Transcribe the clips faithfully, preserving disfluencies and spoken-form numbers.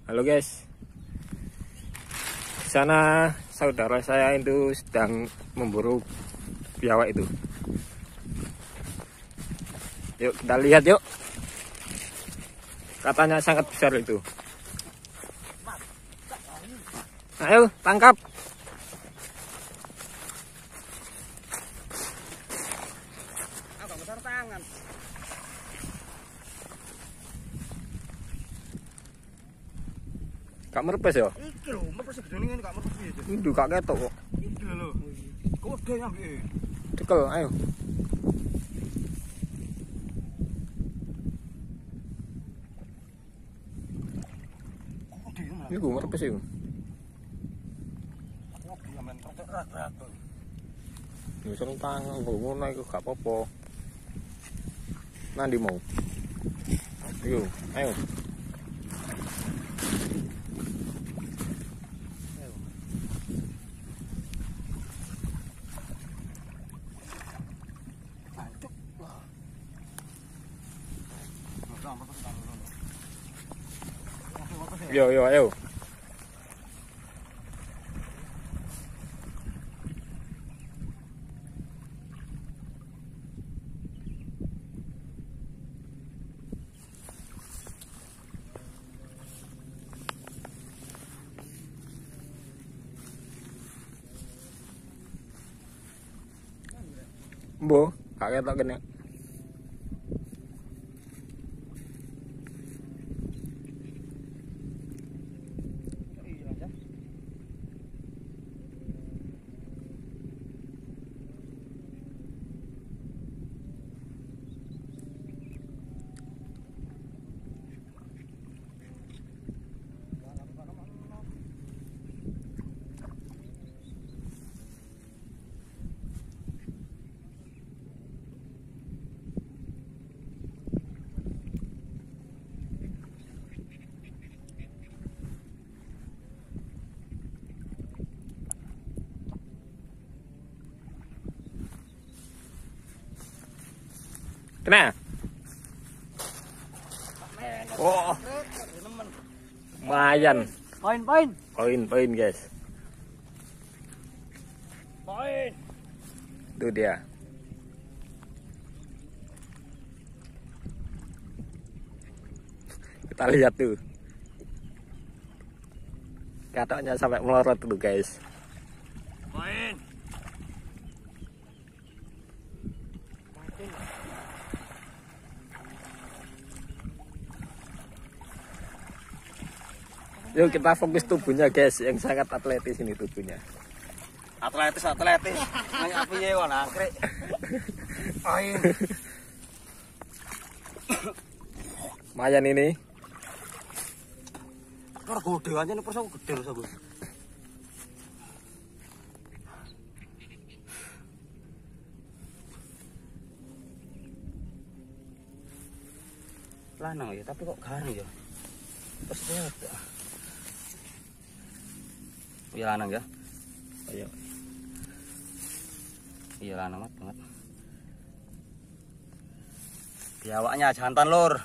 Halo guys, di sana saudara saya itu sedang memburu biawak itu. Yuk kita lihat yuk. Katanya sangat besar itu. Ayo tangkap. Agak besar tangan. Gak merepes ya? Iki lho, merepes gedene ngene gak merepes ya. Ini gak ketok kok. Iki lho. Kok udah nyampe. Cekel, ayo. Ini gue merepes ya. Kok dia men rata-rata. Nyusul tangan gue ngono iku gak apa-apa. Nanti mau. Ayo, ayo. Yo yo ayo. Mbo, kakek tak kena. Kena? Oh, lumayan. Poin, poin. Poin, poin guys. Poin. Itu dia. Kita lihat tuh. Katanya sampai melorot tuh guys. Poin. Yuk kita fokus tubuhnya guys, yang sangat atletis ini tubuhnya. Atletis, atletis. Nanya piye wae angkrek. Poin. Lumayan ini. Karo gede aja nih perso gede lho sabu. Lanang ya, tapi kok garing ya. Terus ya. Iya lanang ya. Ayo. Iya lanang banget. Biawaknya jantan lur.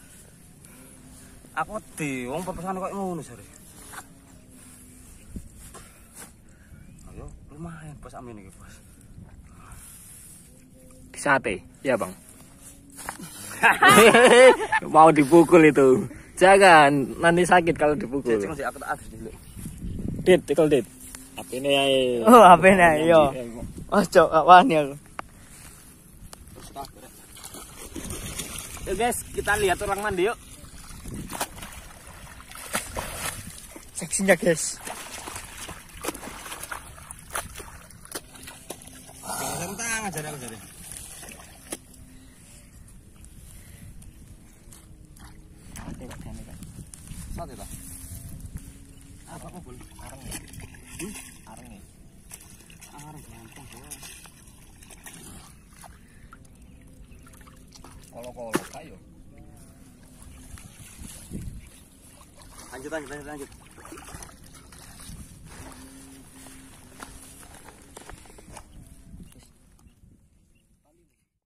Aku di wong perpesan kok ngono sare. Ayo, lumayan bos amin iki, Bos. Di sate, ya bang. Mau dipukul itu. Jangan, nanti sakit kalau dipukul. Cek aku tak habis dulu. Dit, tikul dit. Apine ae. Oh, apine ae yo. Ojo wani aku. Yuk guys, kita lihat orang mandi yuk. Seksinya guys. Tentang aja aku jadi. Sate ta? Apa kok boleh? Areng. Hmm? Areng ya. Areng gampang kok. Kolo-kolo kayo. Lanjut lanjut lanjut lanjut.